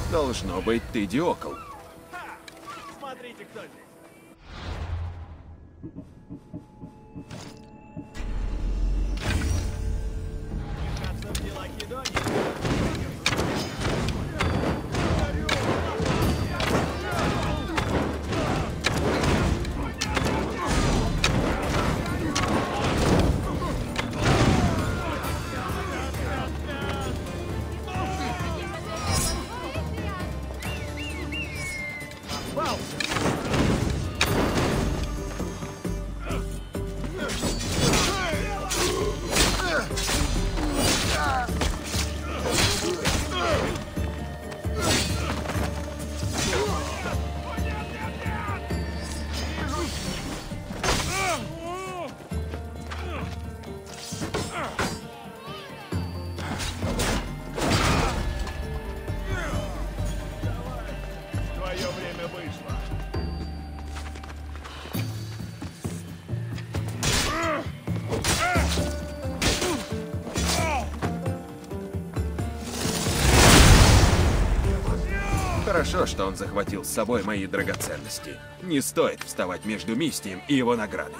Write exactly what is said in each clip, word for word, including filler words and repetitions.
Должно быть, ты Диокл. Смотрите, кто здесь. Вмешаться в дела Кедонии. Хорошо, что он захватил с собой мои драгоценности. Не стоит вставать между Мистием и его наградой.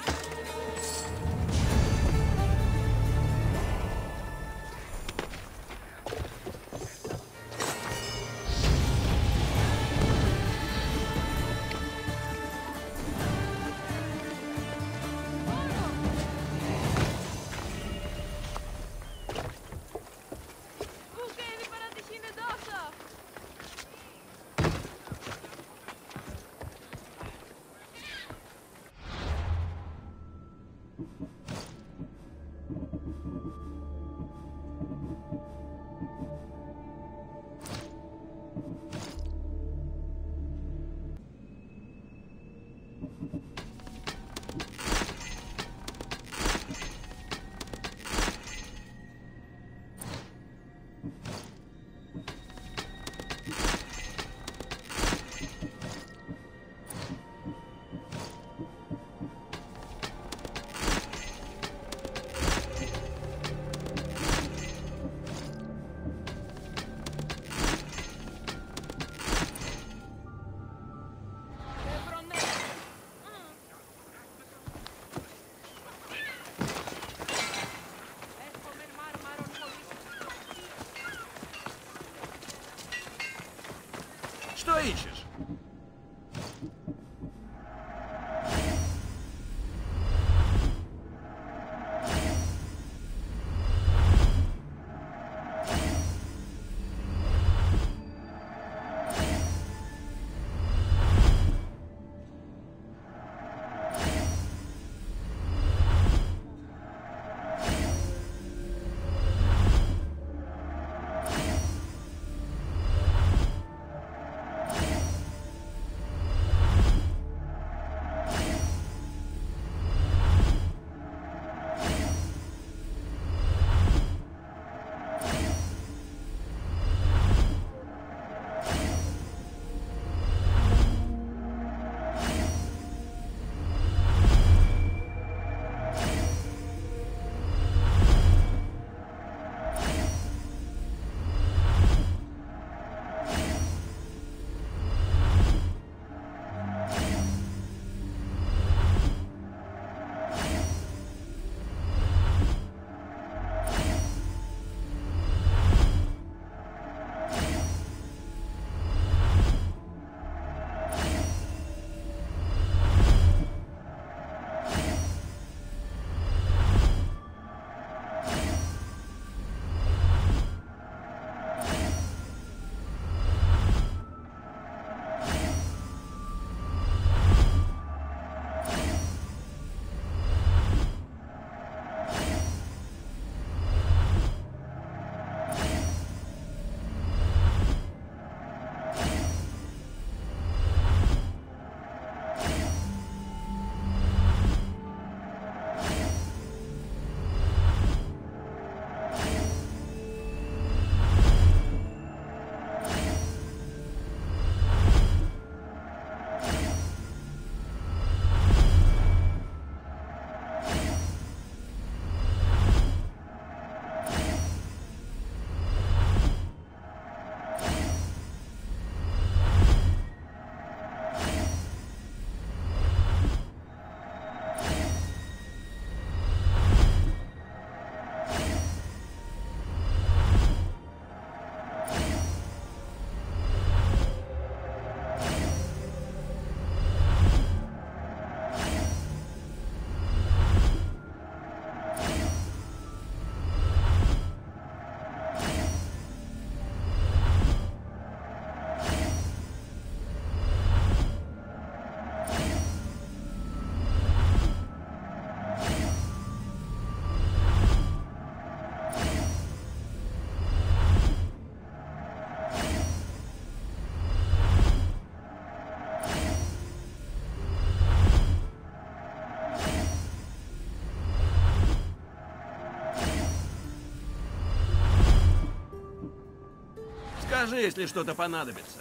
Скажи, если что-то понадобится.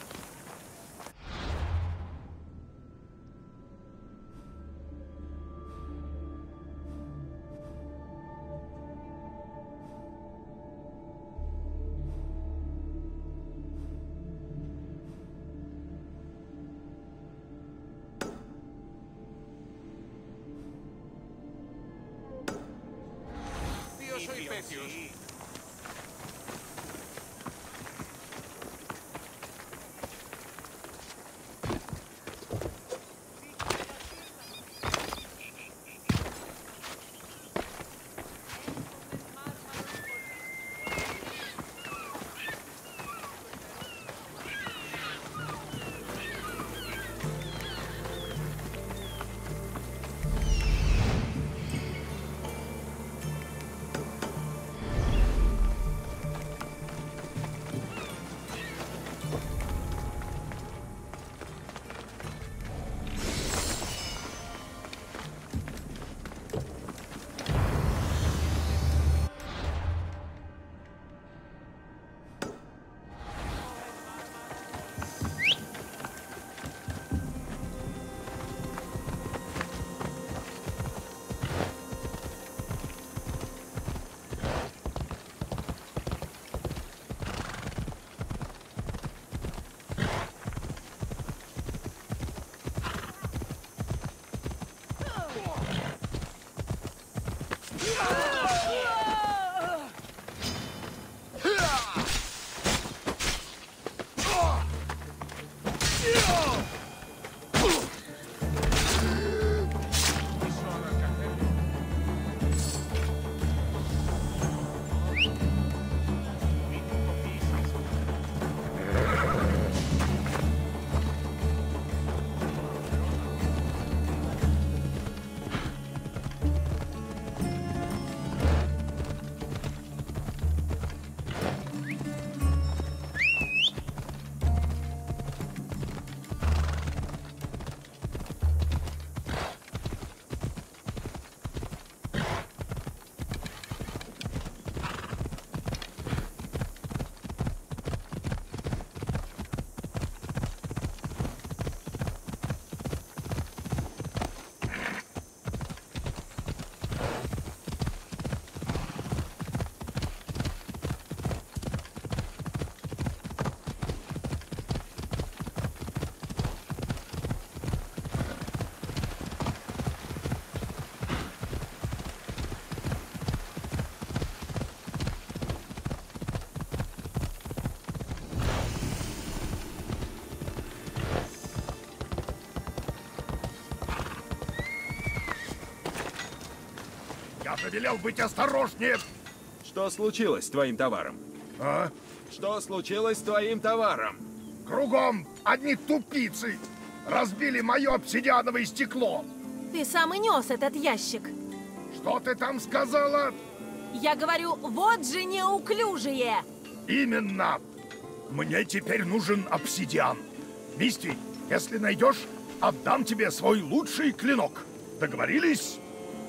Я же велел быть осторожнее. Что случилось с твоим товаром? А? Что случилось с твоим товаром? Кругом одни тупицы. Разбили мое обсидиановое стекло. Ты сам и нес этот ящик. Что ты там сказала? Я говорю, вот же неуклюжие. Именно. Мне теперь нужен обсидиан. Мисти, если найдешь, отдам тебе свой лучший клинок. Договорились?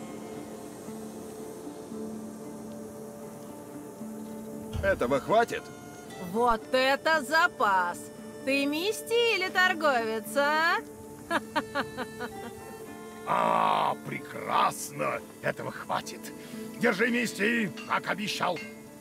Этого хватит? Вот это запас! Ты Мисти или торговец, а? А, прекрасно! Этого хватит. Держи, Мисти, как обещал.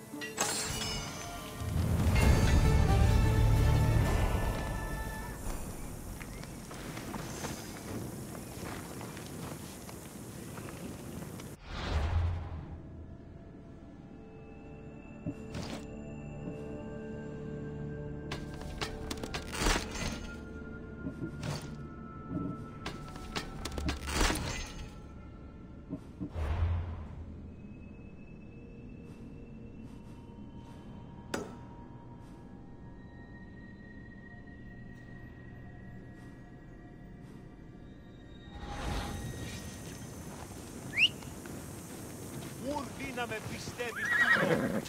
Urbi να με πιστεύει λίγο.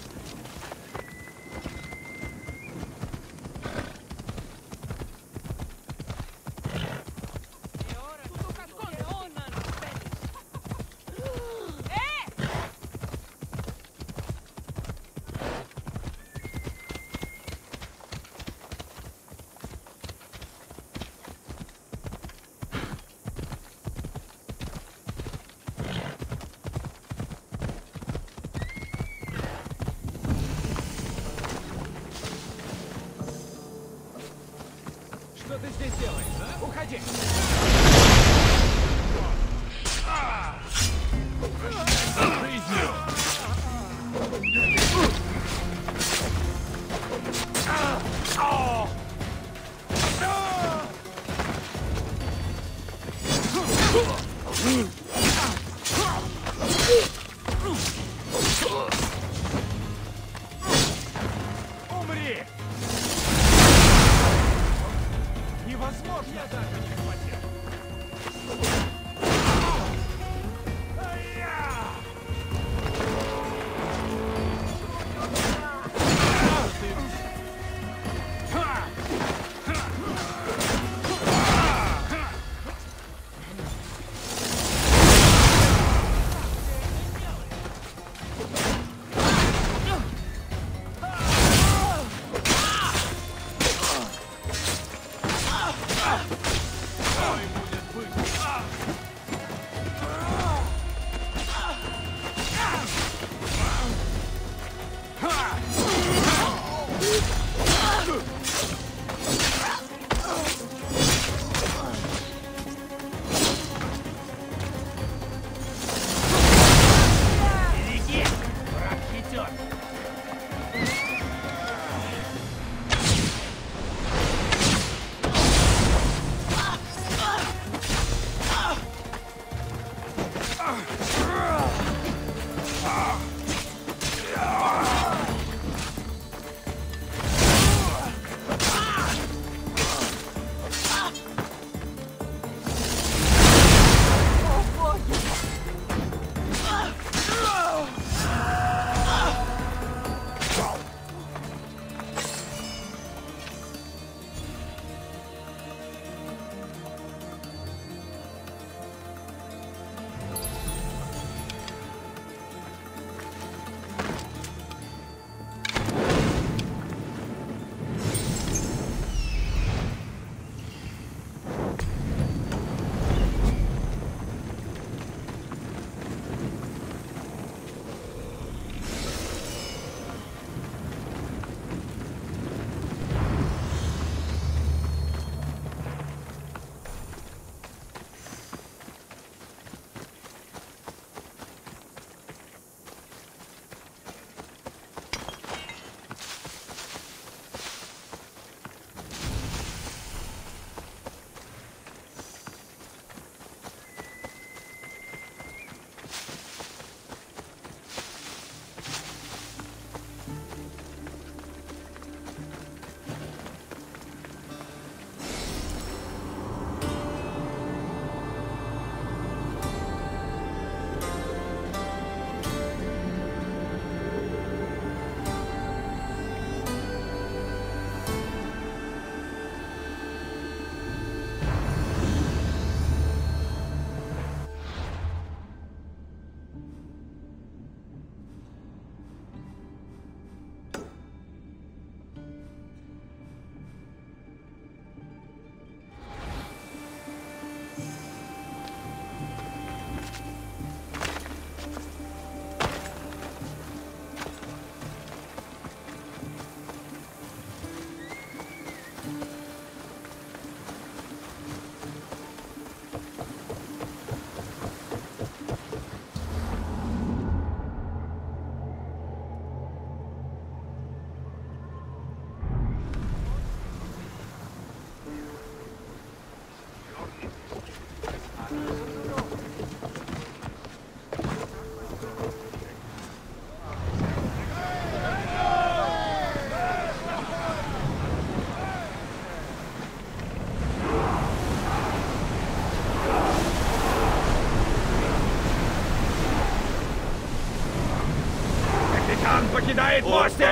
Умри! Невозможно! Я даже не хватил. покидает мостик!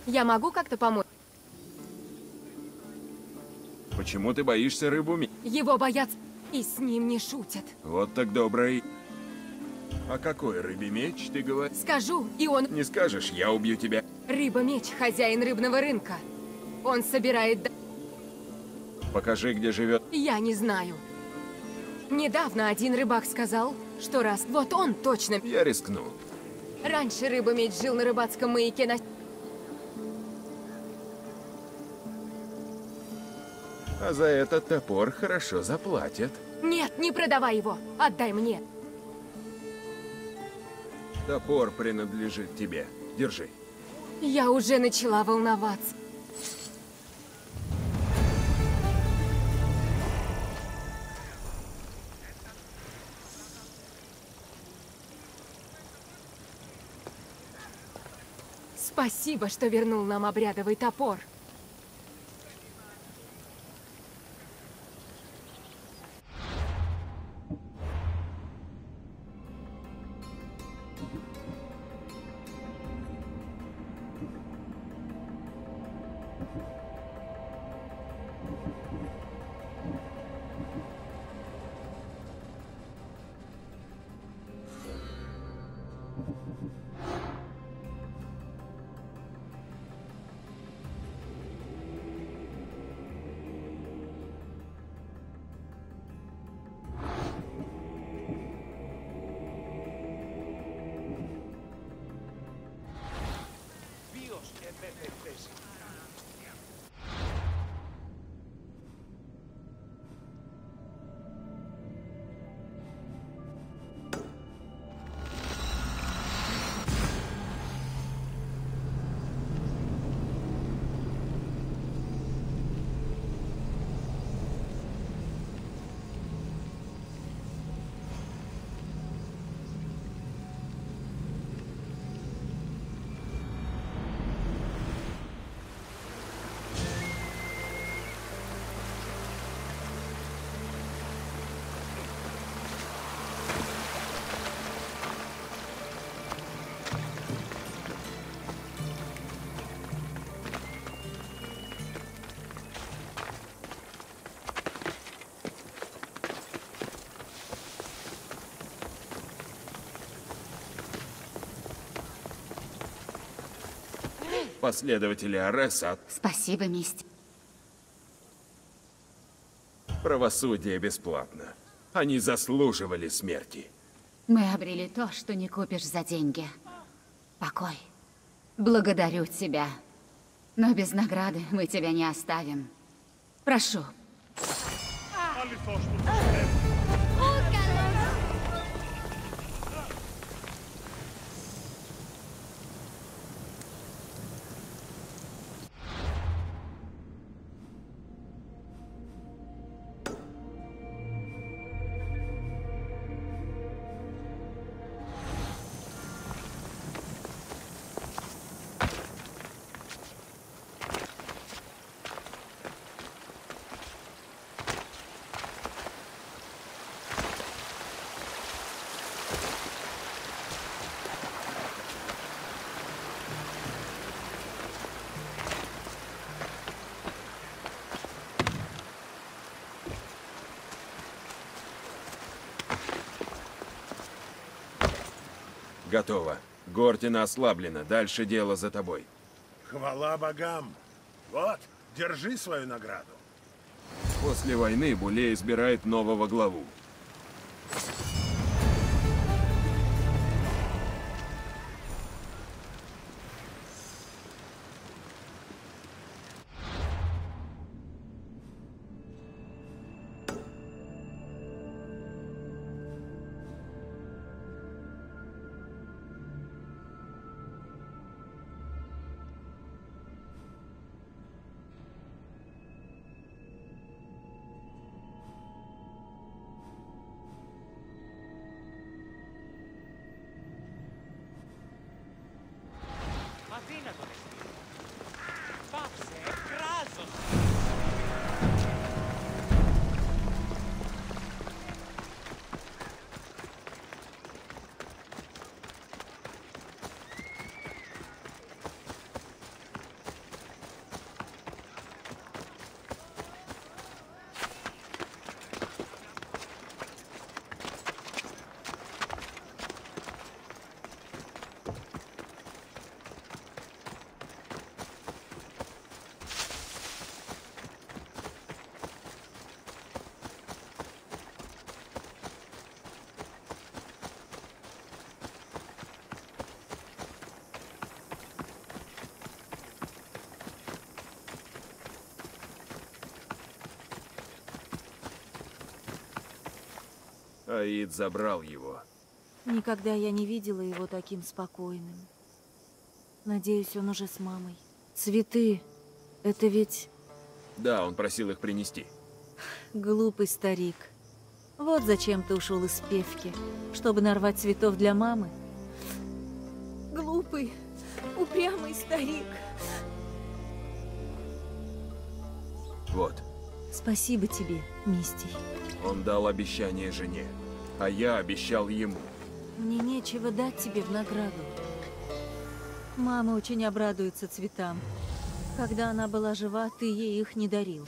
Я могу как-то помочь? Почему ты боишься рыбу ми... Его боятся, и с ним не шутят. Вот так добрый. А какой рыбий меч, ты говоришь? Скажу, и он... Не скажешь, я убью тебя. Рыба-меч, хозяин рыбного рынка. Он собирает... д- Покажи, где живет. Я не знаю. Недавно один рыбак сказал, что раз... Вот он точно... Я рискну. Раньше рыба-меч жил на рыбацком маяке на... А за этот топор хорошо заплатят. Нет, не продавай его. Отдай мне. Топор принадлежит тебе. Держи. Я уже начала волноваться. Спасибо, что вернул нам обрядовый топор. Dios que me bendece. Последователи Ареса. Спасибо, мисть. Правосудие бесплатно. Они заслуживали смерти. Мы обрели то, что не купишь за деньги. Покой. Благодарю тебя. Но без награды мы тебя не оставим. Прошу. Αληθώς του πιστεύω. Готово. Гортина ослаблена. Дальше дело за тобой. Хвала богам. Вот, держи свою награду. После войны Буле избирает нового главу. Аид забрал его. Никогда я не видела его таким спокойным. Надеюсь, он уже с мамой. Цветы. Это ведь... Да, он просил их принести. Глупый старик. Вот зачем ты ушел из певки. Чтобы нарвать цветов для мамы. Глупый, упрямый старик. Вот. Спасибо тебе, Мистий. Он дал обещание жене, а я обещал ему. Мне нечего дать тебе в награду. Мама очень обрадуется цветам. Когда она была жива, ты ей их не дарил.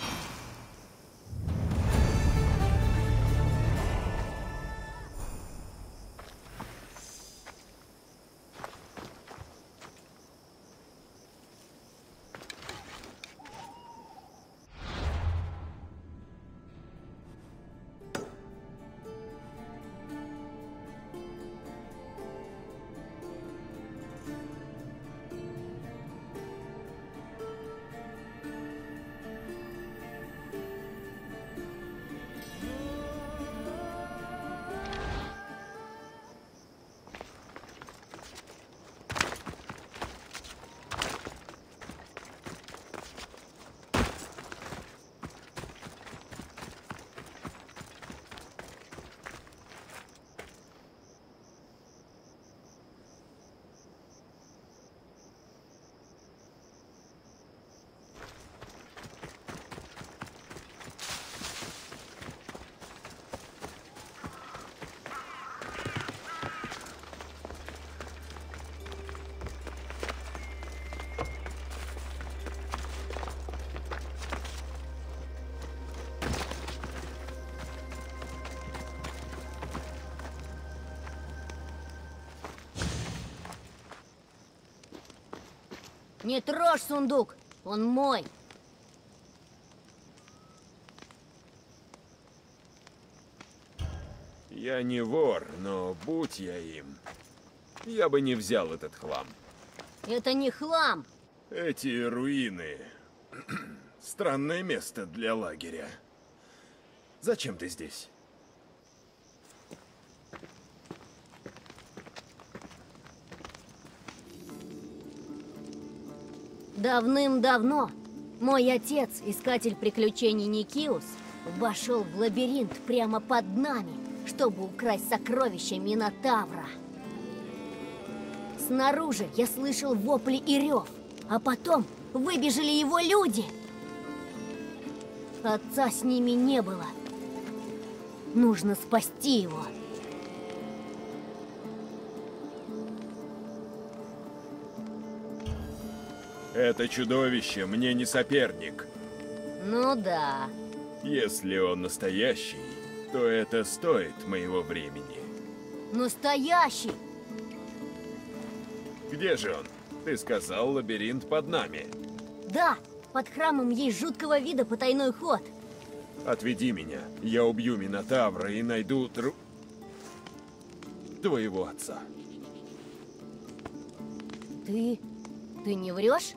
Не трожь сундук, он мой. Я не вор, но будь я им, я бы не взял этот хлам. Это не хлам. Эти руины... Странное место для лагеря. Зачем ты здесь? Давным-давно мой отец, искатель приключений Никиус, вошел в лабиринт прямо под нами, чтобы украсть сокровища Минотавра. Снаружи я слышал вопли и рев, а потом выбежали его люди. Отца с ними не было. Нужно спасти его. Это чудовище мне не соперник. Ну да. Если он настоящий, то это стоит моего времени. Настоящий! Где же он? Ты сказал, лабиринт под нами. Да, под храмом есть жуткого вида потайной ход. Отведи меня. Я убью Минотавра и найду тру... твоего отца. Ты... ты не врешь?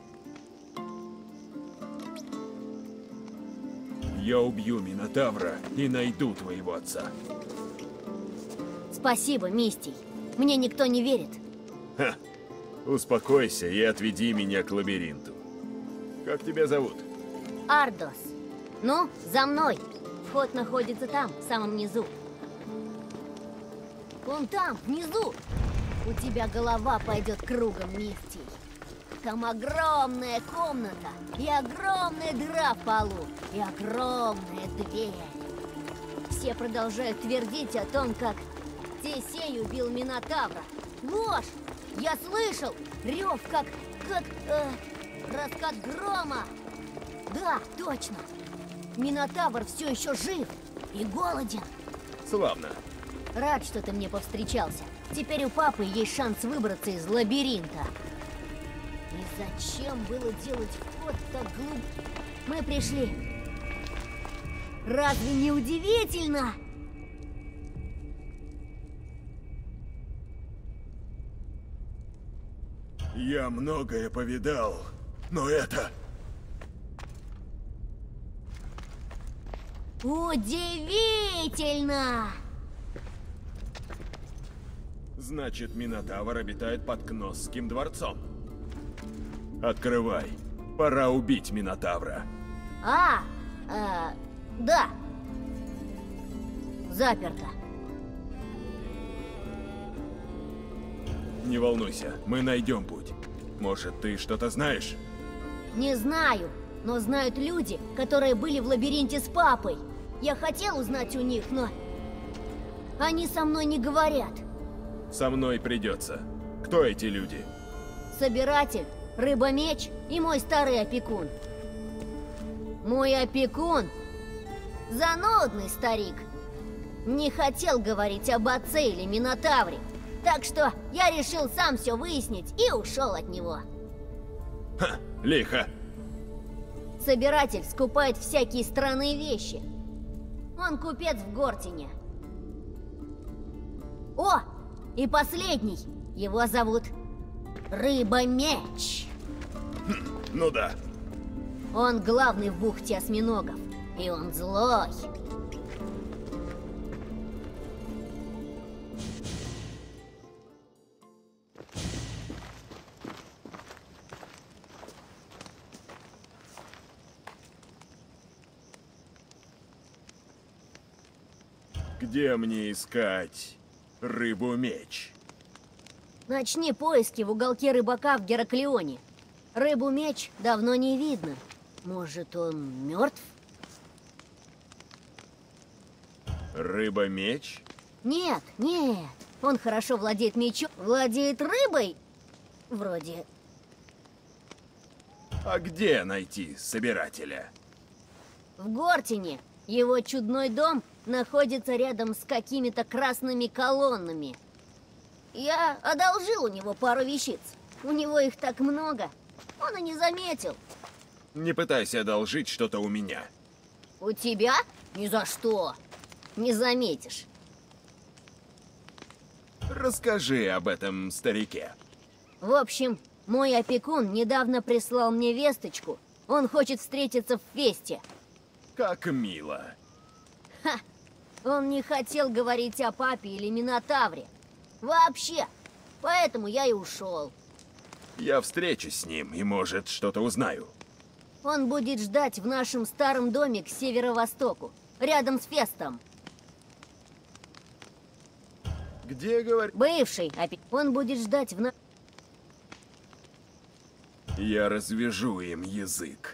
Я убью Минотавра и найду твоего отца. Спасибо, Мистий. Мне никто не верит. Ха. Успокойся и отведи меня к лабиринту. Как тебя зовут? Ардос. Ну, за мной. Вход находится там, в самом низу. Вон там, внизу. У тебя голова пойдет кругом, Мистий. Там огромная комната, и огромная дыра в полу, и огромная дверь. Все продолжают твердить о том, как Тесей убил Минотавра. Ложь! Я слышал рев, как... как... Э, раскат грома. Да, точно. Минотавр все еще жив и голоден. Славно. Рад, что ты мне повстречался. Теперь у папы есть шанс выбраться из лабиринта. И зачем было делать вход так глубоко? Мы пришли. Разве не удивительно? Я многое повидал, но это... Удивительно! Значит, Минотавр обитает под Кносским дворцом. Открывай. Пора убить Минотавра. А, э, да. Заперто. Не волнуйся, мы найдем путь. Может, ты что-то знаешь? Не знаю, но знают люди, которые были в лабиринте с папой. Я хотел узнать у них, но... Они со мной не говорят. Со мной придется. Кто эти люди? Собиратель, рыба-меч и мой старый опекун. Мой опекун — занудный старик. Не хотел говорить об отце или Минотавре. Так что я решил сам все выяснить и ушел от него. Ха, лихо. Собиратель скупает всякие странные вещи. Он купец в Гортине. О, и последний. Его зовут Рыба-меч. Хм, ну да. Он главный в бухте осьминогов. И он злой. Где мне искать рыбу-меч? Начни поиски в уголке рыбака в Гераклеоне. Рыбу-меч давно не видно. Может, он мертв? Рыба-меч? Нет, нет. Он хорошо владеет мечом. Владеет рыбой? Вроде. А где найти собирателя? В Гортине. Его чудной дом находится рядом с какими-то красными колоннами. Я одолжил у него пару вещиц. У него их так много. Он и не заметил. Не пытайся одолжить что-то у меня. У тебя? Ни за что. Не заметишь. Расскажи об этом старике. В общем, мой опекун недавно прислал мне весточку. Он хочет встретиться в Фесте. Как мило. Ха! Он не хотел говорить о папе или Минотавре. Вообще. Поэтому я и ушел. Я встречусь с ним и, может, что-то узнаю. Он будет ждать в нашем старом доме к северо-востоку, рядом с Фестом. Где, говоришь? Бывший опекун. Он будет ждать в на... Я развяжу им язык.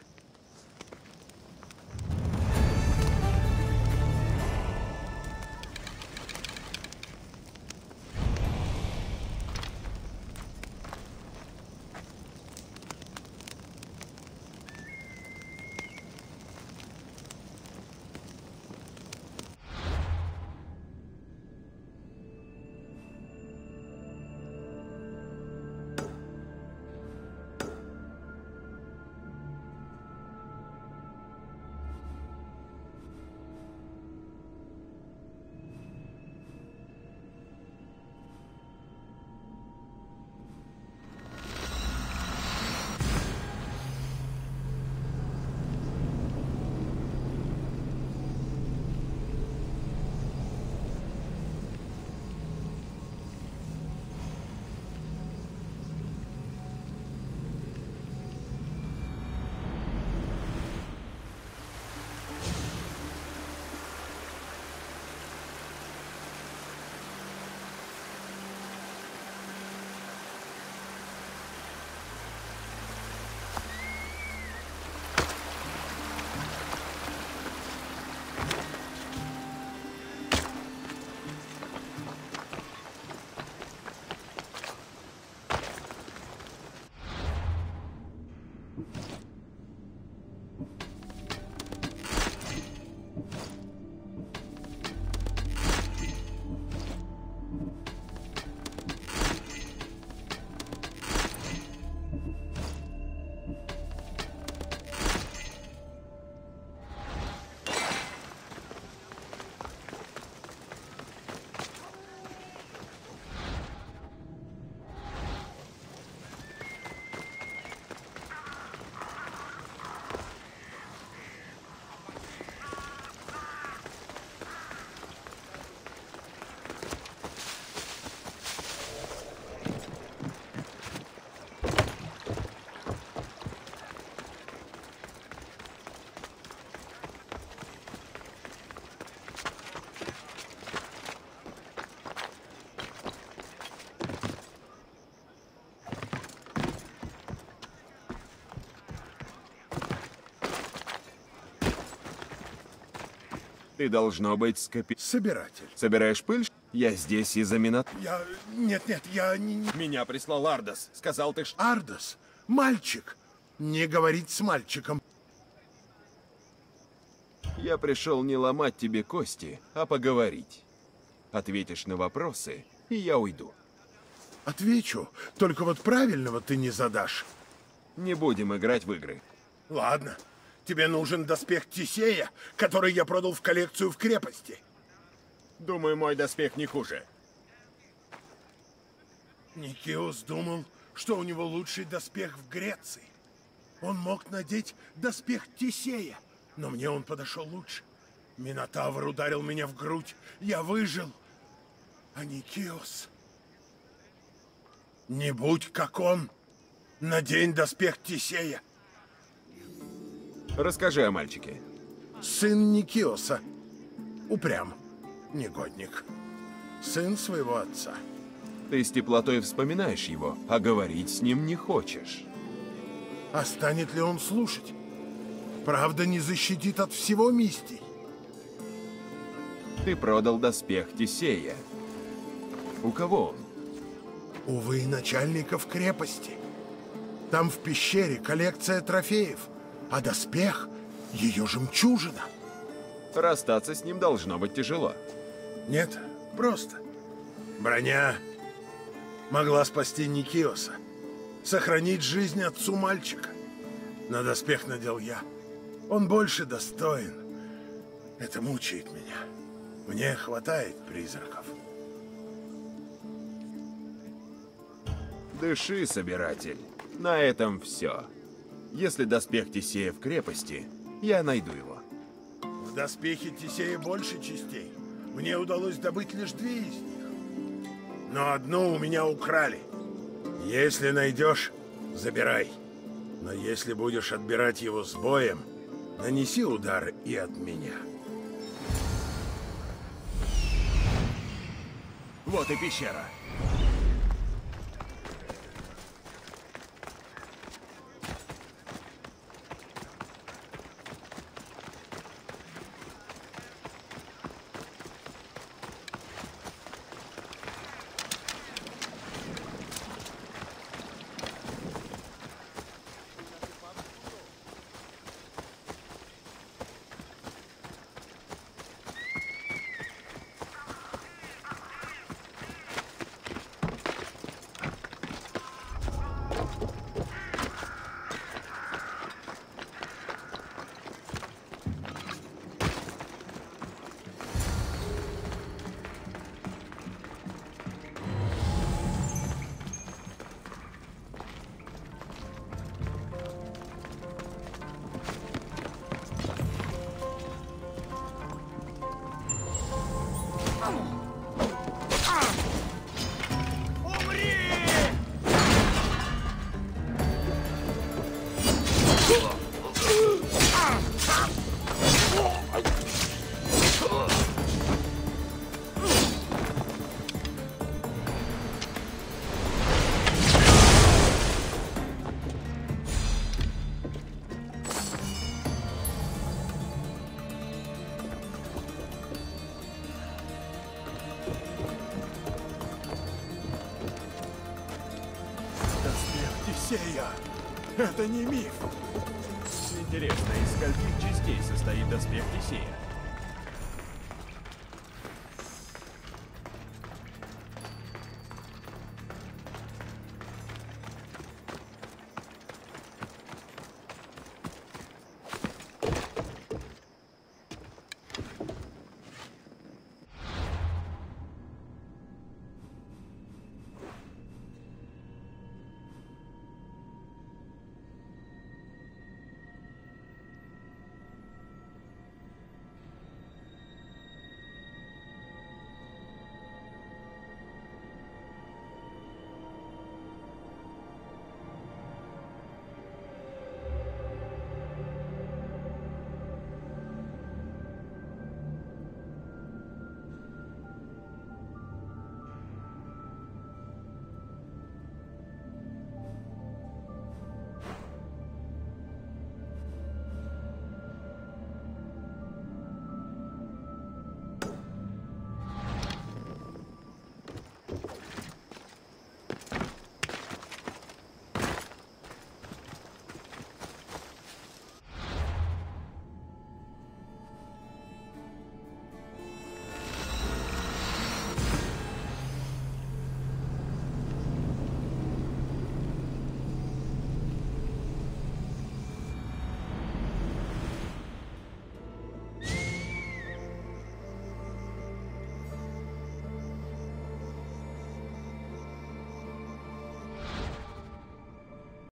Ты должно быть скопи... Собиратель. Собираешь пыль? Я здесь из-за Минот... Я... Нет-нет, я не... не- Меня прислал Ардос. Сказал ты, что... Ардос, мальчик. Не говорить с мальчиком. Я пришел не ломать тебе кости, а поговорить. Ответишь на вопросы, и я уйду. Отвечу, только вот правильного ты не задашь. Не будем играть в игры. Ладно. Тебе нужен доспех Тисея, который я продал в коллекцию в крепости. Думаю, мой доспех не хуже. Никиос думал, что у него лучший доспех в Греции. Он мог надеть доспех Тисея, но мне он подошел лучше. Минотавр ударил меня в грудь, я выжил. А Никиос... Не будь как он, надень доспех Тисея. Расскажи о мальчике. Сын Никиоса. Упрям. Негодник. Сын своего отца. Ты с теплотой вспоминаешь его, а говорить с ним не хочешь. А станет ли он слушать? Правда не защитит от всего Мистий. Ты продал доспех Тисея. У кого он? Увы, начальников крепости. Там в пещере коллекция трофеев, а доспех — ее жемчужина. Расстаться с ним должно быть тяжело. Нет, просто. Броня могла спасти Никиоса, сохранить жизнь отцу мальчика. На доспех надел я. Он больше достоин. Это мучает меня. Мне хватает призраков. Дыши, собиратель. На этом все. Если доспех Тисея в крепости, я найду его. В доспехе Тисея больше частей. Мне удалось добыть лишь две из них. Но одну у меня украли. Если найдешь, забирай. Но если будешь отбирать его с боем, нанеси удар и от меня. Вот и пещера. Тисея! Это не миф! Интересно, из скольких частей состоит доспех Тисея?